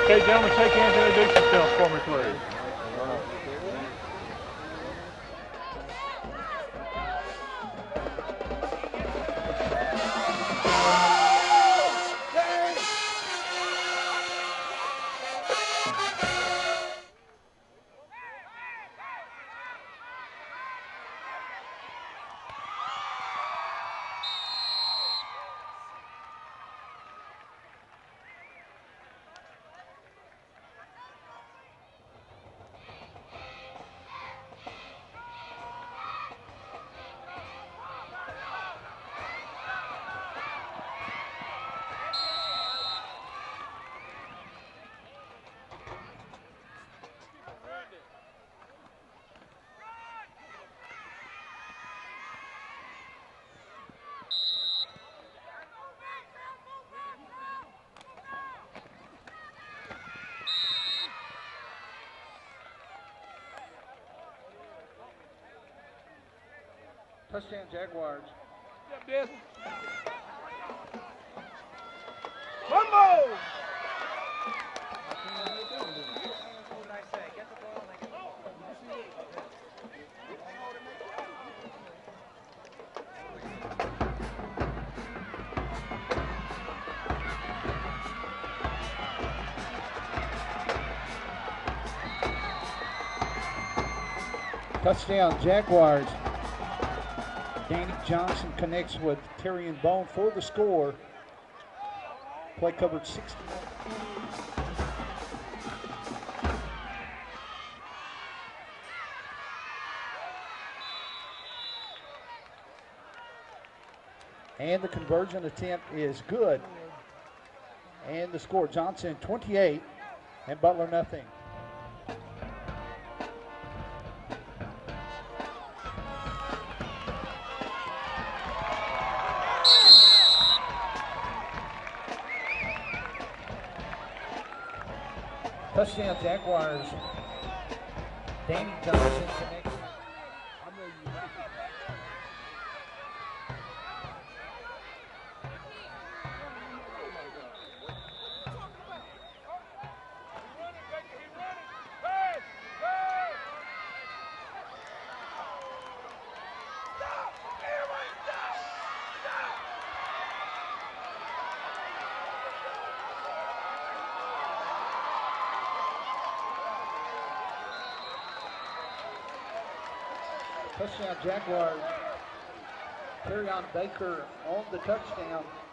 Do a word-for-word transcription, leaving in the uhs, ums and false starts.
Okay, gentlemen, shake hands and introduce yourselves for me, please. Touchdown, Jaguars. Yep, Desmond. One more. Touchdown, Jaguars. Danny Johnson connects with Terrion Bone for the score. Play covered sixty. And the conversion attempt is good. And the score, Johnson twenty-eight and Butler nothing. Touchdown, Jaguars. Danny Johnson connects. Touchdown, Jaguars. Terrion Baker on the touchdown.